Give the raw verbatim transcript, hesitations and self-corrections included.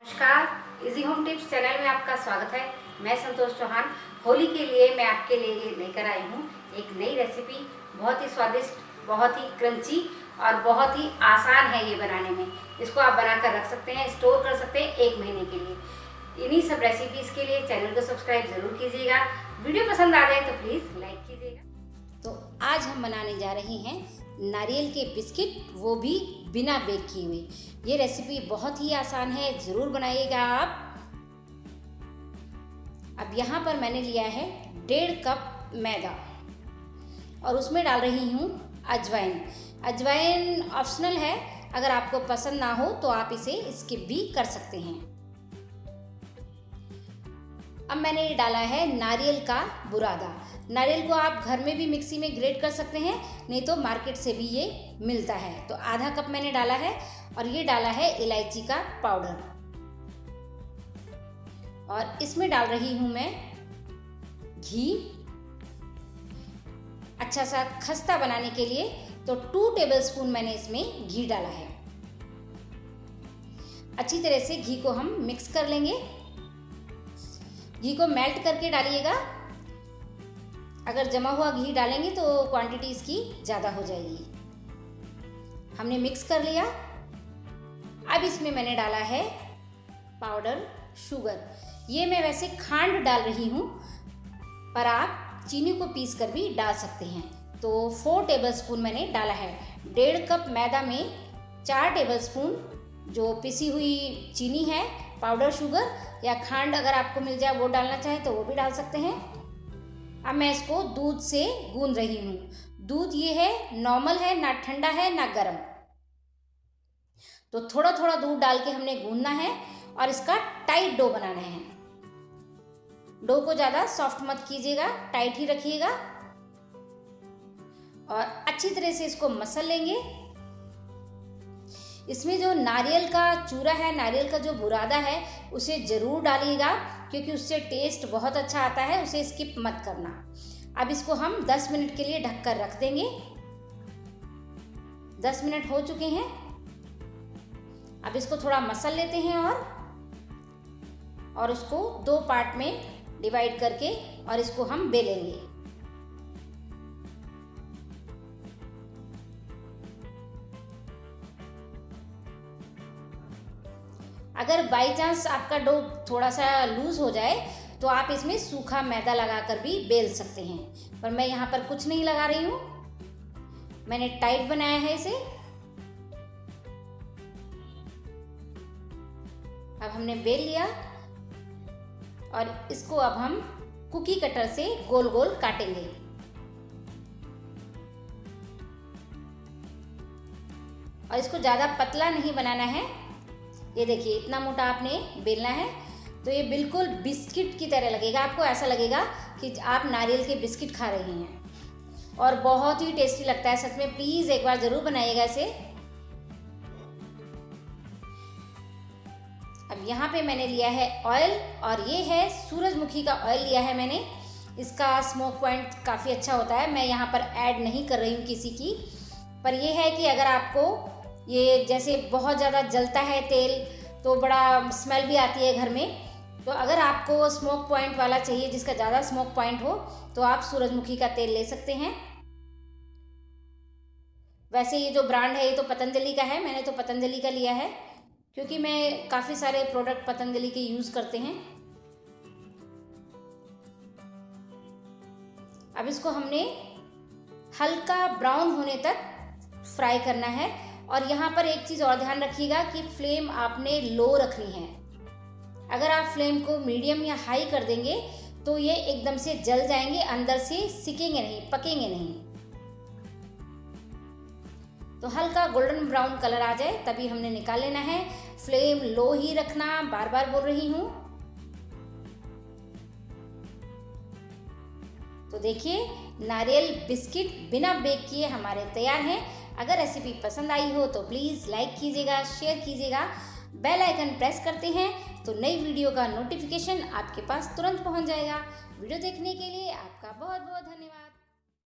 नमस्कार, easy home tips channel में आपका स्वागत है। मैं संतोष चौहान। होली के लिए मैं आपके लिए लेकर आई हूँ एक नई रेसिपी। बहुत ही स्वादिष्ट, बहुत ही क्रंची और बहुत ही आसान है ये बनाने में। इसको आप बनाकर रख सकते हैं, स्टोर कर सकते हैं एक महीने के लिए। इन्हीं सब रेसिपीज़ के लिए चैनल को सब्सक्राइब ज़रूर कीजिएगा। वीडियो पसंद आ जाए तो प्लीज़ लाइक कीजिएगा। तो आज हम बनाने जा रहे हैं नारियल के बिस्किट, वो भी बिना बेक किए हुए। ये रेसिपी बहुत ही आसान है, ज़रूर बनाइएगा आप। अब यहाँ पर मैंने लिया है डेढ़ कप मैदा और उसमें डाल रही हूँ अजवाइन। अजवाइन ऑप्शनल है, अगर आपको पसंद ना हो तो आप इसे स्किप भी कर सकते हैं। अब मैंने डाला है नारियल का बुरादा। नारियल को आप घर में भी मिक्सी में ग्रेट कर सकते हैं, नहीं तो मार्केट से भी ये मिलता है। तो आधा कप मैंने डाला है और ये डाला है इलायची का पाउडर। और इसमें डाल रही हूं मैं घी। अच्छा सा खस्ता बनाने के लिए तो टू टेबलस्पून मैंने इसमें घी डाला है। अच्छी तरह से घी को हम मिक्स कर लेंगे। घी को मेल्ट करके डालिएगा, अगर जमा हुआ घी डालेंगे तो क्वांटिटी इसकी ज़्यादा हो जाएगी। हमने मिक्स कर लिया। अब इसमें मैंने डाला है पाउडर शुगर। ये मैं वैसे खांड डाल रही हूँ, पर आप चीनी को पीस कर भी डाल सकते हैं। तो फोर टेबलस्पून मैंने डाला है। डेढ़ कप मैदा में चार टेबलस्पून जो पिसी हुई चीनी है, पाउडर शुगर या खांड अगर आपको मिल जाए वो डालना चाहें तो वो भी डाल सकते हैं। अब मैं इसको दूध से गूंद रही हूँ। दूध ये है नॉर्मल है, ना ठंडा है ना गर्म। तो थोड़ा थोड़ा दूध डाल के हमने गूंदना है और इसका टाइट डो बनाना है। डो को ज़्यादा सॉफ्ट मत कीजिएगा, टाइट ही रखिएगा। और अच्छी तरह से इसको मसल लेंगे। इसमें जो नारियल का चूरा है, नारियल का जो बुरादा है, उसे ज़रूर डालिएगा क्योंकि उससे टेस्ट बहुत अच्छा आता है। उसे स्किप मत करना। अब इसको हम दस मिनट के लिए ढककर रख देंगे। दस मिनट हो चुके हैं। अब इसको थोड़ा मसल लेते हैं और और उसको दो पार्ट में डिवाइड करके और इसको हम बेलेंगे। अगर बाई चांस आपका डो थोड़ा सा लूज हो जाए तो आप इसमें सूखा मैदा लगाकर भी बेल सकते हैं, पर मैं यहाँ पर कुछ नहीं लगा रही हूँ। मैंने टाइट बनाया है इसे। अब हमने बेल लिया और इसको अब हम कुकी कटर से गोल गोल काटेंगे। और इसको ज़्यादा पतला नहीं बनाना है। ये देखिए, इतना मोटा आपने बेलना है तो ये बिल्कुल बिस्किट की तरह लगेगा। आपको ऐसा लगेगा कि आप नारियल के बिस्किट खा रहे हैं और बहुत ही टेस्टी लगता है। सच में प्लीज़ एक बार ज़रूर बनाइएगा इसे। अब यहाँ पे मैंने लिया है ऑयल और ये है सूरजमुखी का ऑयल लिया है मैंने। इसका स्मोक पॉइंट काफ़ी अच्छा होता है। मैं यहाँ पर ऐड नहीं कर रही हूँ किसी की, पर यह है कि अगर आपको ये जैसे बहुत ज़्यादा जलता है तेल तो बड़ा स्मेल भी आती है घर में, तो अगर आपको स्मोक पॉइंट वाला चाहिए जिसका ज़्यादा स्मोक पॉइंट हो तो आप सूरजमुखी का तेल ले सकते हैं। वैसे ये जो ब्रांड है ये तो पतंजलि का है। मैंने तो पतंजलि का लिया है क्योंकि मैं काफ़ी सारे प्रोडक्ट पतंजलि के यूज़ करते हैं। अब इसको हमने हल्का ब्राउन होने तक फ्राई करना है। और यहाँ पर एक चीज़ और ध्यान रखिएगा कि फ्लेम आपने लो रखनी है। अगर आप फ्लेम को मीडियम या हाई कर देंगे तो ये एकदम से जल जाएंगे, अंदर से सिकेंगे नहीं, पकेंगे नहीं। तो हल्का गोल्डन ब्राउन कलर आ जाए तभी हमने निकाल लेना है। फ्लेम लो ही रखना, बार बार बोल रही हूँ। तो देखिए, नारियल बिस्किट बिना बेक किए हमारे तैयार हैं। अगर रेसिपी पसंद आई हो तो प्लीज़ लाइक कीजिएगा, शेयर कीजिएगा, बेल आइकन प्रेस करते हैं तो नई वीडियो का नोटिफिकेशन आपके पास तुरंत पहुंच जाएगा। वीडियो देखने के लिए आपका बहुत बहुत धन्यवाद।